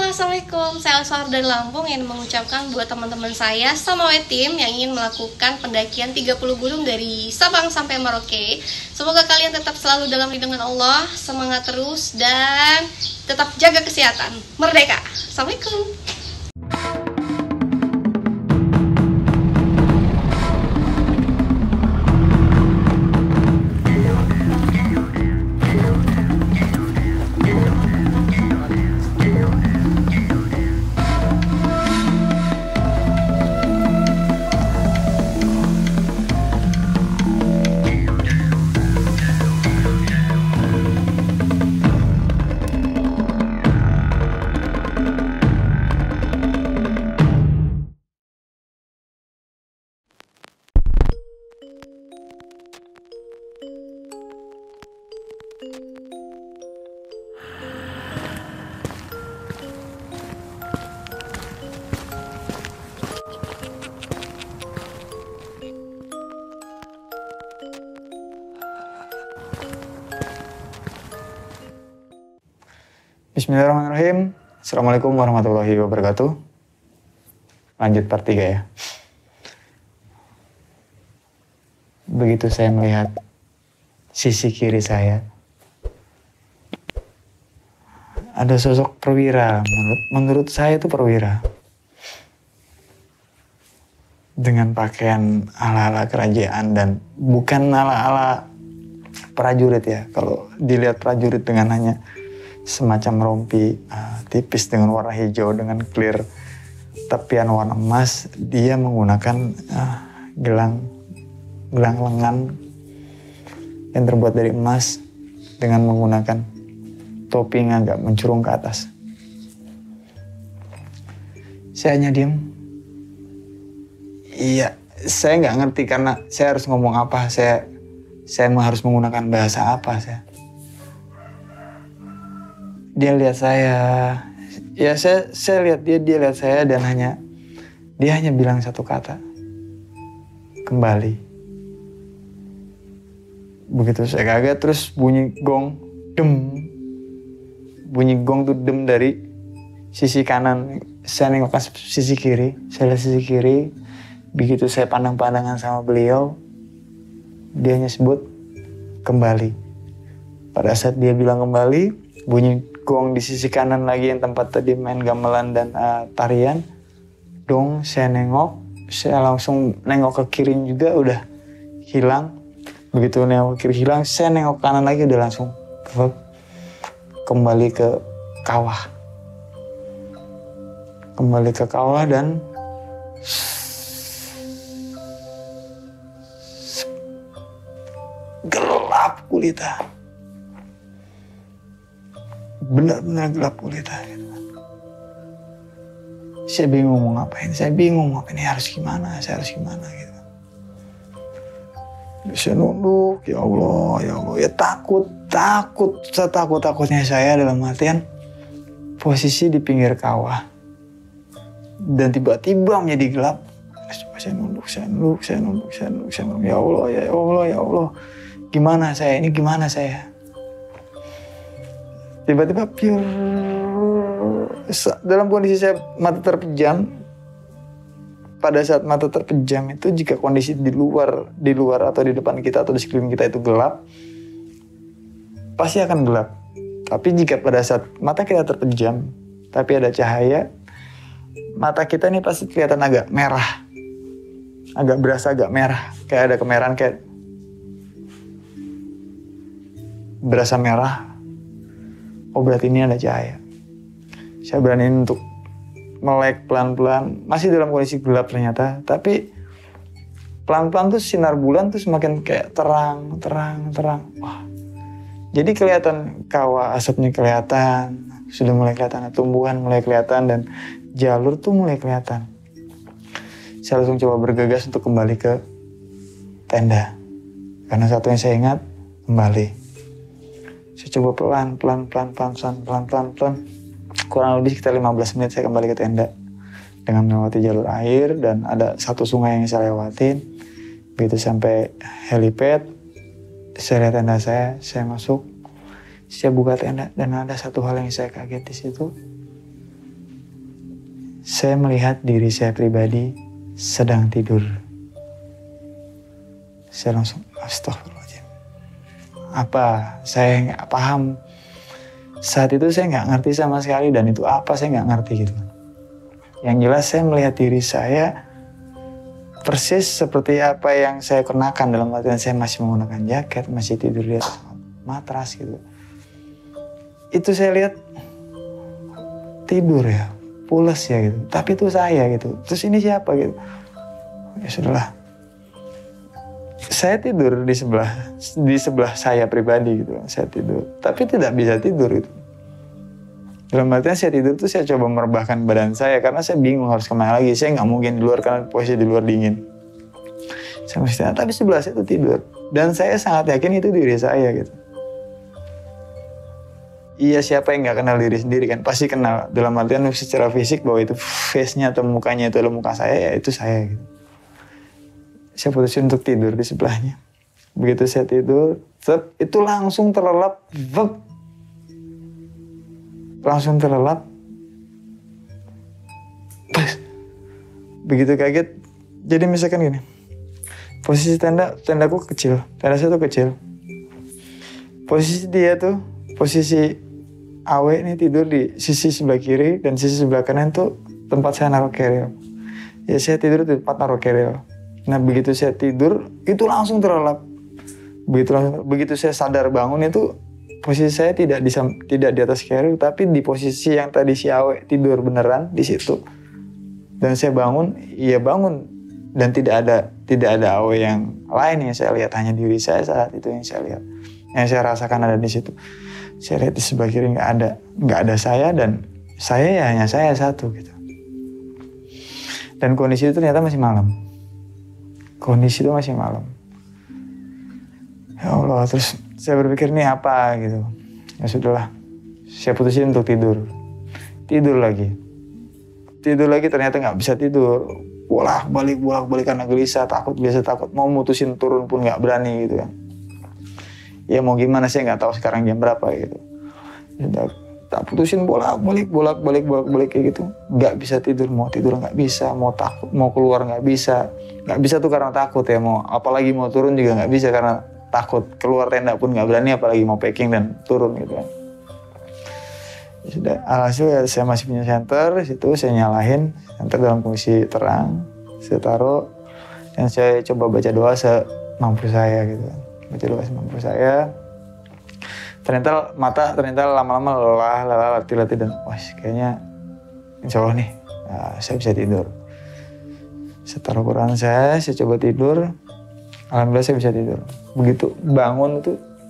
Assalamualaikum. Saya Elsar dari Lampung ingin mengucapkan buat teman-teman saya sama Wetim yang ingin melakukan pendakian 30 gunung dari Sabang sampai Merauke. Semoga kalian tetap selalu dalam lindungan Allah, semangat terus dan tetap jaga kesehatan. Merdeka. Assalamualaikum. Bismillahirrahmanirrahim. Assalamualaikum warahmatullahi wabarakatuh. Lanjut part 3 ya. Begitu saya melihat sisi kiri saya, ada sosok perwira. Menurut saya itu perwira. Dengan pakaian ala-ala kerajaan dan bukan ala-ala prajurit ya. Kalau dilihat prajurit dengan hanya semacam rompi tipis dengan warna hijau dengan clear tepian warna emas, dia menggunakan gelang lengan yang terbuat dari emas dengan menggunakan topi yang agak mencurung ke atas. Saya hanya diam. Iya, saya nggak ngerti karena saya harus ngomong apa, saya harus menggunakan bahasa apa saya. Dia lihat saya, ya saya lihat dia lihat saya dan dia hanya bilang satu kata, kembali. Begitu saya kaget terus bunyi gong, dem. Bunyi gong tuh dem dari sisi kanan, saya nengok ke sisi kiri, saya lihat sisi kiri. Begitu saya pandang-pandangan sama beliau, dia hanya sebut kembali. Pada saat dia bilang kembali, bunyi gong di sisi kanan lagi yang tempat tadi main gamelan dan tarian. Dong, saya langsung nengok ke kiri juga udah hilang. Begitu nengok ke kiri hilang, saya nengok kanan lagi udah langsung kembali ke kawah. Kembali ke kawah dan gelap gulita. Benar-benar gelap gulita gitu. Saya bingung mau ngapain, ini harus gimana gitu. Saya nunduk, ya Allah, ya takut, setakut-takutnya saya dalam artian posisi di pinggir kawah dan tiba-tiba menjadi gelap. Saya nunduk, ya Allah, gimana saya? Tiba-tiba dalam kondisi saya mata terpejam. Pada saat mata terpejam itu jika kondisi di luar atau di depan kita atau di sekeliling kita itu gelap, pasti akan gelap. Tapi jika pada saat mata kita terpejam, tapi ada cahaya, mata kita ini pasti kelihatan agak merah. Berasa agak merah, kayak ada kemerahan, kayak berasa merah. Oh berarti ini ada cahaya. Saya beraniin untuk melek pelan-pelan. Masih dalam kondisi gelap ternyata. Tapi pelan-pelan tuh sinar bulan tuh semakin kayak terang. Wah. Jadi kelihatan kawah, asapnya kelihatan. Sudah mulai kelihatan, tumbuhan mulai kelihatan dan jalur tuh mulai kelihatan. Saya langsung coba bergegas untuk kembali ke tenda. Karena satu yang saya ingat, kembali. Saya coba pelan. Kurang lebih sekitar 15 menit saya kembali ke tenda. Dengan melewati jalur air dan ada satu sungai yang saya lewatin. Begitu sampai helipad, saya lihat tenda saya masuk. Saya buka tenda dan ada satu hal yang saya kaget di situ. saya melihat diri saya pribadi sedang tidur. Saya langsung astagfirullahaladzim. Apa? Saya nggak paham. Saat itu saya nggak ngerti sama sekali, dan itu apa saya nggak ngerti gitu. Yang jelas saya melihat diri saya persis seperti apa yang saya kenakan, dalam artian saya masih menggunakan jaket, masih tidur di atas matras gitu. Itu saya lihat tidur ya, pules ya gitu. Tapi itu saya gitu. Terus ini siapa gitu? Ya sudahlah. Saya tidur di sebelah saya pribadi gitu. Saya tidur, tapi tidak bisa tidur gitu. Dalam artian saya tidur tuh saya coba merebahkan badan saya karena saya bingung harus kemana lagi. Saya nggak mungkin di luar karena posisi di luar dingin. Saya mesti, tapi sebelah saya tuh tidur, dan saya sangat yakin itu diri saya gitu. Iya, siapa yang nggak kenal diri sendiri kan? Pasti kenal. Dalam artian secara fisik bahwa itu face-nya atau mukanya itu adalah muka saya, ya itu saya gitu. Saya putusin untuk tidur di sebelahnya. Begitu saya tidur, itu langsung terlelap, langsung terlelap. Begitu kaget, jadi misalkan gini, posisi tendaku kecil, tenda saya tuh kecil. Posisi dia tuh, posisi Awe ini tidur di sisi sebelah kiri, dan sisi sebelah kanan tuh tempat saya naruh keril. Ya saya tidur di tempat naruh keril. Nah begitu saya tidur, itu langsung terlelap. Begitu saya sadar bangun itu, posisi saya tidak di atas keril, tapi di posisi yang tadi si Awe tidur beneran di situ. Dan saya bangun, iya bangun, dan tidak ada Awe yang lain yang saya lihat, hanya diri saya saat itu yang saya lihat, yang saya rasakan ada di situ. Saya lihat di sebelah kiri nggak ada saya, dan saya ya hanya saya satu gitu. Dan kondisi itu ternyata masih malam. Kondisi itu masih malam. Ya Allah, terus saya berpikir ini apa gitu. Ya sudahlah, saya putusin untuk tidur. Tidur lagi ternyata nggak bisa tidur. Bolak-balik karena gelisah, takut mau mutusin turun pun nggak berani gitu kan. Ya mau gimana, saya nggak tahu sekarang jam berapa gitu. Tak putusin bolak-balik kayak gitu. Nggak bisa tidur nggak bisa, mau takut mau keluar nggak bisa tuh karena takut ya, mau apalagi mau turun juga nggak bisa karena takut, keluar tenda pun nggak berani, apalagi mau packing dan turun gitu kan. Ya sudah, alhasil ya saya masih punya senter, situ saya nyalain senter dalam kondisi terang, saya taruh, dan saya coba baca doa semampu saya gitu kan. Baca doa semampu saya. Ternyata lama-lama lelah, letih, dan kayaknya insya Allah nih, saya bisa tidur. Saya taruh Quran saya coba tidur. Alhamdulillah saya bisa tidur. Begitu bangun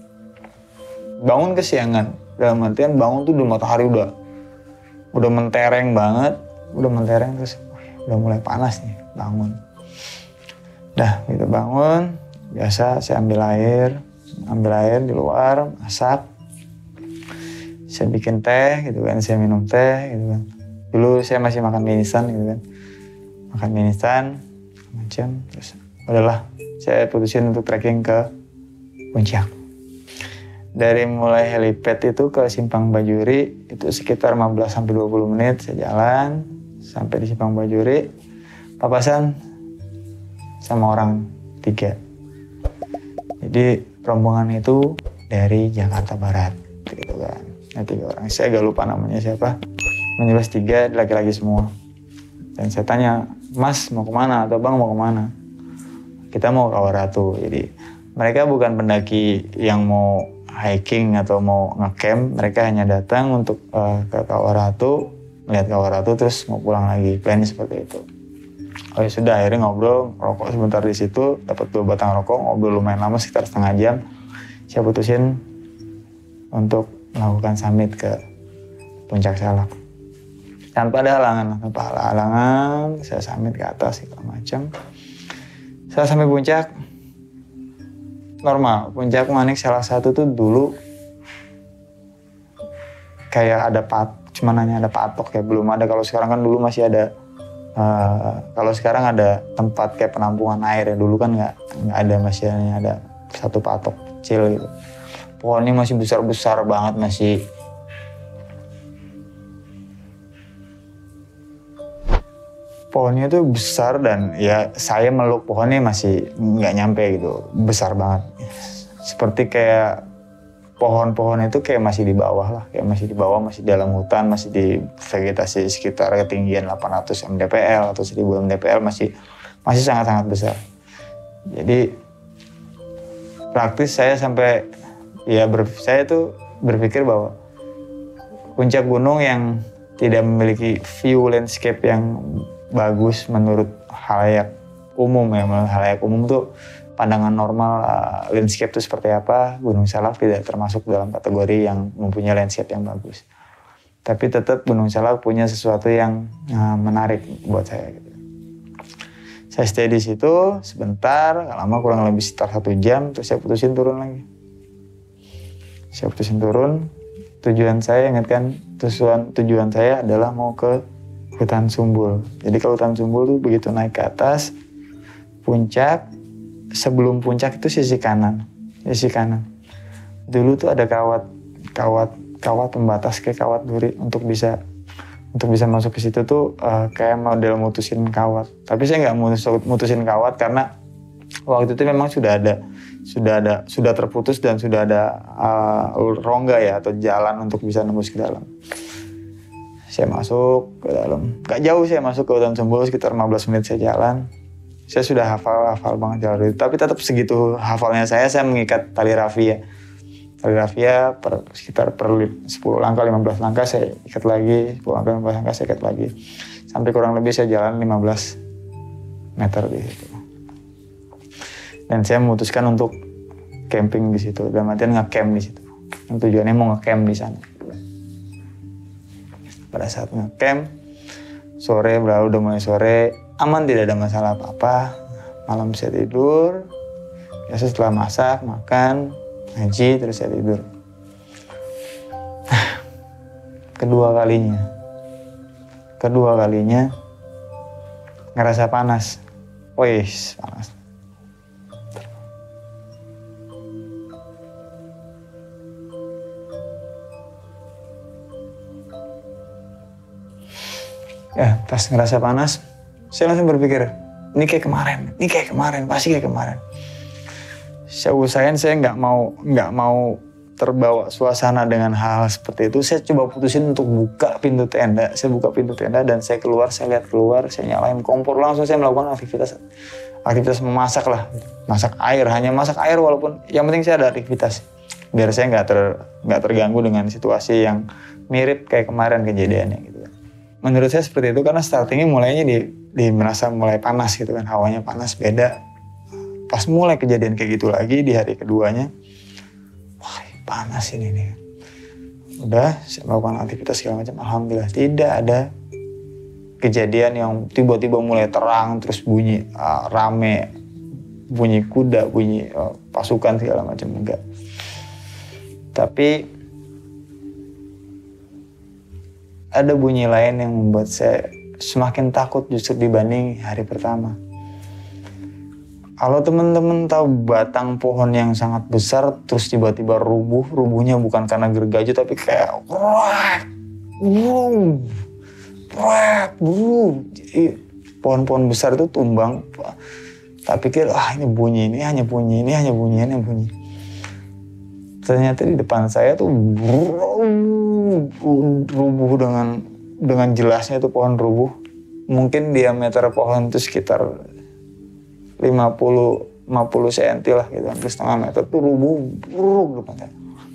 kesiangan. Dalam artian bangun tuh udah matahari udah mentereng banget, terus udah mulai panas nih bangun. Dah gitu bangun, biasa saya ambil air di luar, masak. Saya bikin teh gitu kan, saya minum teh gitu kan. Dulu saya masih makan mie instan gitu kan. Makan mie instan macam, terus udahlah saya putusin untuk trekking ke Puncak. Dari mulai helipad itu ke Simpang Bajuri itu sekitar 15-20 menit saya jalan sampai di Simpang Bajuri. Papasan sama orang 3. Jadi rombongan itu dari Jakarta Barat gitu kan. Nah, 3 orang, saya agak lupa namanya siapa. Menjelas 3 laki-laki semua. Dan saya tanya, Mas mau kemana atau Bang mau kemana? Kita mau ke Kawaratu. Jadi mereka bukan pendaki yang mau hiking atau mau ngecamp, mereka hanya datang untuk ke Kawaratu, melihat Kawaratu terus mau pulang lagi. Plannya seperti itu. Oh ya sudah, akhirnya ngobrol, rokok sebentar di situ, dapat 2 batang rokok, ngobrol lumayan lama sekitar setengah jam. Saya putusin untuk melakukan summit ke Puncak Salak. Tanpa ada halangan, saya summit ke atas segala macam. Saya sampai puncak, normal. Puncak Manik salah satu tuh dulu kayak ada cuman hanya ada patok ya, belum ada. Kalau sekarang kan dulu masih ada. Kalau sekarang ada tempat kayak penampungan air ya, dulu kan nggak ada, masih hanya ada satu patok kecil gitu. Pohonnya masih besar banget, masih pohonnya tuh besar dan ya saya meluk pohonnya masih nggak nyampe gitu, besar banget. Seperti kayak pohon-pohon itu kayak masih di bawah lah, kayak masih di bawah, masih dalam hutan, masih di vegetasi sekitar ketinggian 800 mdpl atau 1000 mdpl, masih sangat-sangat besar. Jadi praktis saya sampai saya tuh berpikir bahwa puncak gunung yang tidak memiliki view landscape yang bagus menurut halayak umum ya, halayak umum tuh pandangan normal landscape itu seperti apa, Gunung Salak tidak termasuk dalam kategori yang mempunyai landscape yang bagus. Tapi tetap Gunung Salak punya sesuatu yang menarik buat saya. Gitu. Saya stay di situ sebentar, gak lama, kurang lebih sekitar 1 jam, terus saya putusin turun lagi. Saya putusin turun, tujuan saya adalah mau ke Hutan Sumbul. Jadi kalau Hutan Sumbul tuh begitu naik ke atas, puncak, sebelum puncak itu sisi kanan. Dulu tuh ada kawat pembatas kayak kawat duri untuk bisa masuk ke situ tuh kayak model mutusin kawat. Tapi saya nggak mutusin kawat karena waktu itu memang sudah terputus dan sudah ada rongga ya atau jalan untuk bisa nembus ke dalam. Saya masuk ke dalam. Gak jauh saya masuk ke Hutan Sumbul, sekitar 15 menit saya jalan. Saya sudah hafal banget jalan itu, tapi tetap segitu hafalnya saya mengikat tali rafia. Tali rafia sekitar 10 langkah, 15 langkah saya ikat lagi, 10 langkah, 15 langkah saya ikat lagi. Sampai kurang lebih saya jalan 15 meter di situ. Dan saya memutuskan untuk camping di situ, dalam artian nge-camp di situ. Yang tujuannya mau nge-camp di sana. Pada saat nge-camp, sore berlalu, udah mulai sore, aman, tidak ada masalah apa-apa. Malam saya tidur, biasa setelah masak, makan, ngaji, terus saya tidur. Kedua kalinya ngerasa panas. Wih, panas. Ya, pas ngerasa panas, saya langsung berpikir, ini kayak kemarin, pasti kayak kemarin. Saya usahain saya nggak mau terbawa suasana dengan hal seperti itu. Saya coba putusin untuk buka pintu tenda. Saya buka pintu tenda dan saya keluar, saya lihat keluar, saya nyalain kompor, langsung saya melakukan aktivitas memasak lah. Hanya masak air walaupun yang penting saya ada aktivitas. Biar saya nggak terganggu dengan situasi yang mirip kayak kemarin kejadiannya gitu. Menurut saya seperti itu karena startingnya mulainya di merasa mulai panas gitu kan, hawanya panas beda. Pas mulai kejadian kayak gitu lagi di hari keduanya, wah panas ini nih. Udah saya melakukan aktivitas segala macam, alhamdulillah tidak ada kejadian yang tiba-tiba mulai terang terus bunyi rame, bunyi kuda, bunyi pasukan segala macam, enggak. Tapi ada bunyi lain yang membuat saya semakin takut justru dibanding hari pertama. Kalau teman-teman tahu batang pohon yang sangat besar terus tiba-tiba rubuhnya bukan karena gergaji tapi kayak jadi pohon-pohon besar itu tumbang. Tak pikir ini hanya bunyi. Ternyata di depan saya tuh rubuh dengan jelasnya tuh pohon rubuh. Mungkin diameter pohon itu sekitar 50 cm lah gitu, hampir setengah meter tuh rubuh depan saya.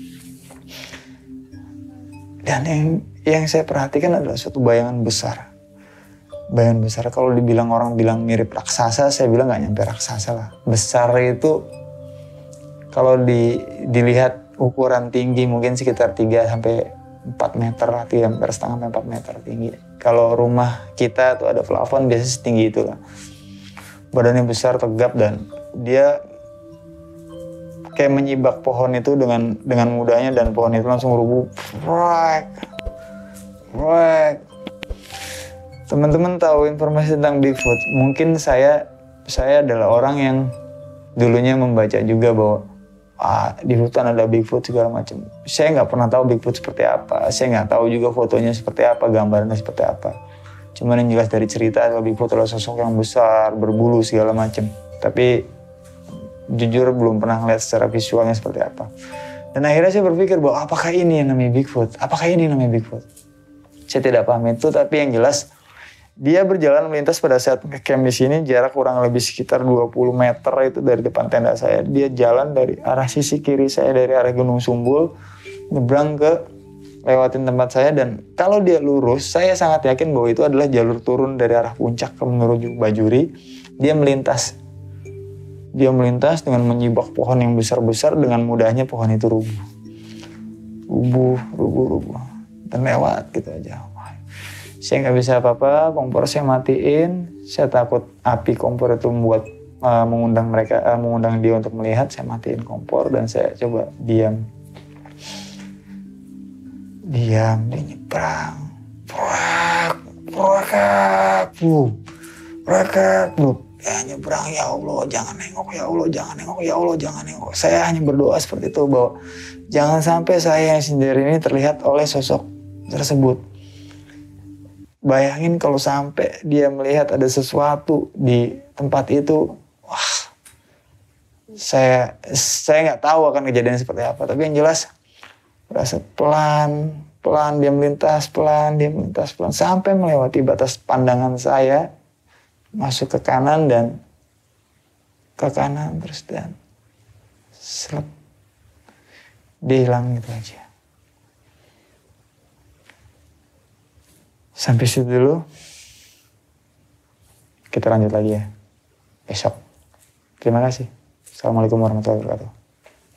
Dan yang saya perhatikan adalah suatu bayangan besar. Kalau orang bilang mirip raksasa, saya bilang nggak nyampe raksasa lah. Besar itu kalau dilihat ukuran tinggi mungkin sekitar 3 sampai 4 meter lah, 3,5 sampai 4 meter tinggi. Kalau rumah kita tuh ada plafon biasanya setinggi itulah. Badannya besar, tegap, dan dia kayak menyibak pohon itu dengan mudahnya dan pohon itu langsung rubuh. Teman-teman tahu informasi tentang Bigfoot? Mungkin saya adalah orang yang dulunya membaca juga bahwa di hutan ada Bigfoot segala macam. Saya nggak pernah tahu Bigfoot seperti apa. Saya nggak tahu juga fotonya seperti apa, gambarnya seperti apa. Cuman yang jelas dari cerita kalau Bigfoot adalah sosok yang besar, berbulu segala macam. Tapi jujur belum pernah ngeliat secara visualnya seperti apa. Dan akhirnya saya berpikir bahwa apakah ini yang namanya Bigfoot? Apakah ini yang namanya Bigfoot? Saya tidak paham itu, tapi yang jelas dia berjalan melintas pada saat camp di sini, jarak kurang lebih sekitar 20 meter itu dari depan tenda saya. Dia jalan dari arah sisi kiri saya, dari arah Gunung Sumbul, nyebrang ke lewatin tempat saya, dan kalau dia lurus, saya sangat yakin bahwa itu adalah jalur turun dari arah puncak ke menuju Bajuri. Dia melintas dengan menyibak pohon yang besar-besar, dengan mudahnya pohon itu rubuh, dan lewat gitu aja. Saya nggak bisa apa-apa, kompor saya matiin. Saya takut api kompor itu membuat mengundang dia untuk melihat. Saya matiin kompor dan saya coba diam. Dia nyebrang. Ya nyebrang, ya Allah jangan nengok, ya Allah jangan nengok, ya Allah jangan nengok. Saya hanya berdoa seperti itu bahwa jangan sampai saya yang sendiri ini terlihat oleh sosok tersebut. Bayangin kalau sampai dia melihat ada sesuatu di tempat itu, wah, saya nggak tahu akan kejadian seperti apa. Tapi yang jelas berasa pelan dia melintas pelan sampai melewati batas pandangan saya, masuk ke kanan dan ke kanan terus, dan dia hilang gitu aja. Sampai situ dulu. Kita lanjut lagi ya besok. Terima kasih. Assalamualaikum warahmatullahi wabarakatuh.